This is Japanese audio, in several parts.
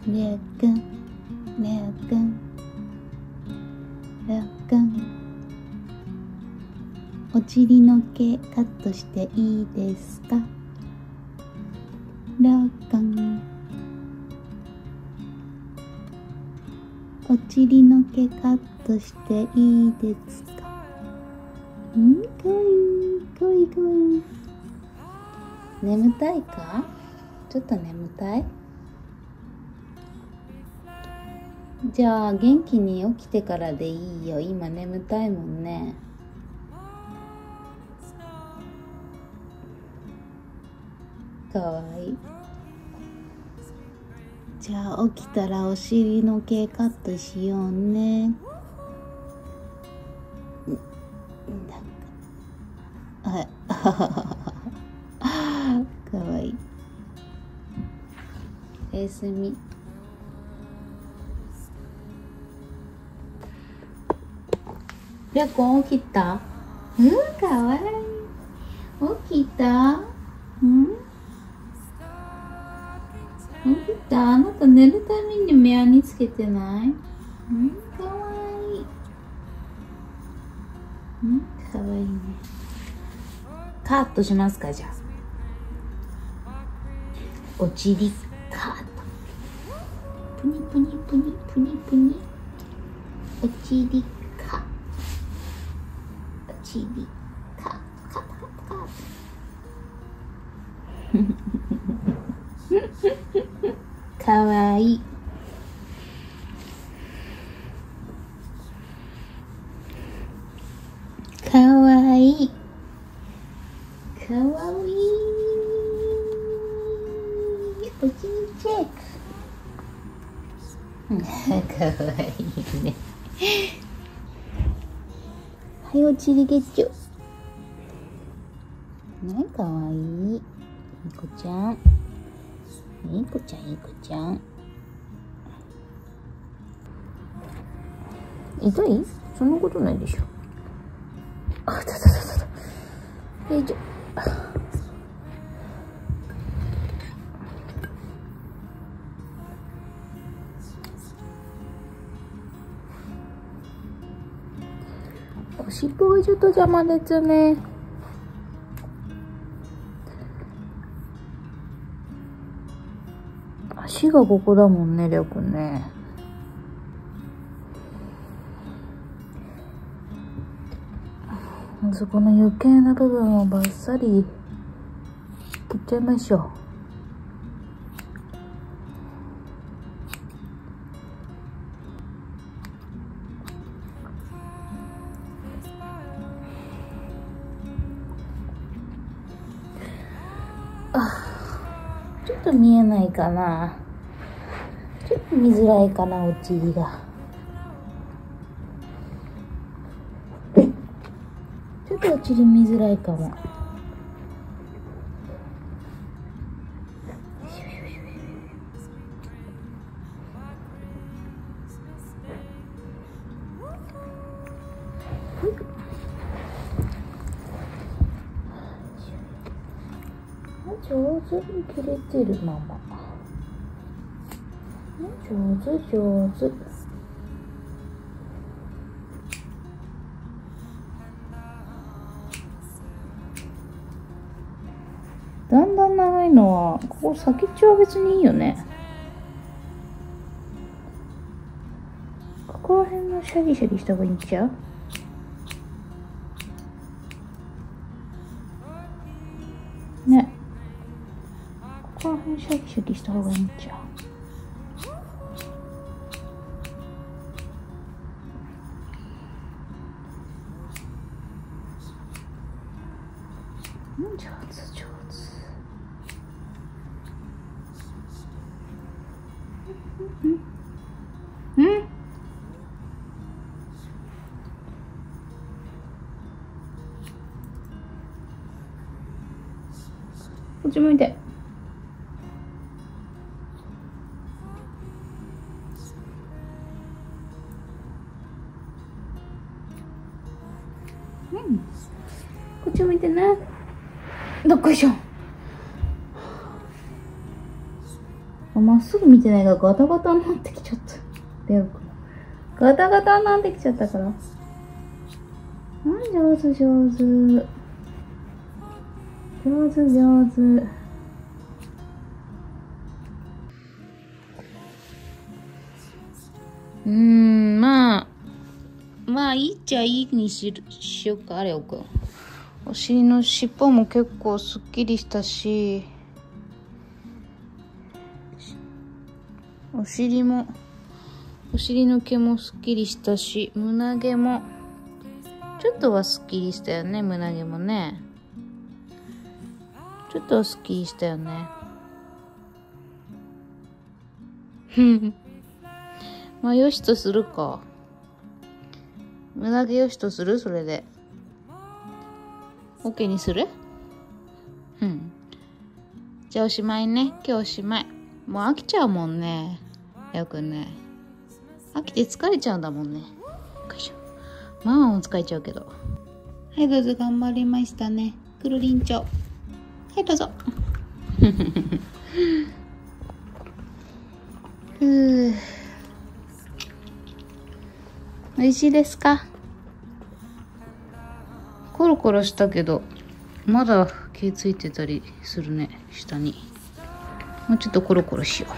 りょうくん、りょうくん、りょうくん、お尻の毛カットしていいですか？りょうくん、お尻の毛カットしていいですか？かわいい、かわいい、かわいい。眠たいか？ちょっと眠たい？じゃあ元気に起きてからでいいよ。今眠たいもんね。かわいい。じゃあ起きたらお尻の毛カットしようね。なんかかわいい。おやすみ。りょうくん起きた？かわいい。起きた？起きた？あなた寝るために目やにつけてない？かわいい。かわいいね。カットしますか？じゃあお尻カット。プニプニプニプニプニ。お尻カット。お尻カットカットカットカット。かわいい。かわいい。かわいい。お尻チェック。かわいいね。はい、お尻ゲッチュ。ね、かわいい。いい子ちゃん。いい子ちゃん、いい子ちゃん。痛い？そんなことないでしょ。あ、よいしょ。おしっぽがちょっと邪魔ですね。足がここだもんね、りょうくんね。そこの余計な部分をバッサリ切っちゃいましょう。ちょっと見えないかな。ちょっと見づらいかな、お尻が。ちょっとお尻見づらいかも。上手に切れてるママ。上手上手。だんだん長いのはここ先っちょは別にいいよね。ここら辺のシャリシャリした方がいいんちゃう？ね。ここら辺シャリシャリした方がいいんちゃう？上手上手。こっち向いて。こっち向いてね。どっこいしょ。 まっすぐ見てないからガタガタになってきちゃった。レオくん。ガタガタになってきちゃったから。上手上手。上手上手。まあいいっちゃいいにしようか、レオくん。お尻の尻尾も結構すっきりしたし、お尻の毛もすっきりしたし、胸毛もちょっとはすっきりしたよね。胸毛もね、ちょっとはすっきりしたよね。まあよしとするか。胸毛よしとする？それで OK にする？じゃあおしまいね。今日おしまい。もう飽きちゃうもんね。よくね。飽きて疲れちゃうんだもんね。よいしょ。ママも疲れちゃうけど。はい、どうぞ。頑張りましたね。くるりんちょ。はい、どうぞ。おいしいですか？コロコロしたけど、まだ毛ついてたりするね、下に。もうちょっとコロコロしよう。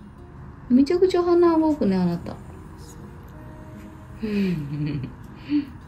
めちゃくちゃ鼻動くね、あなた。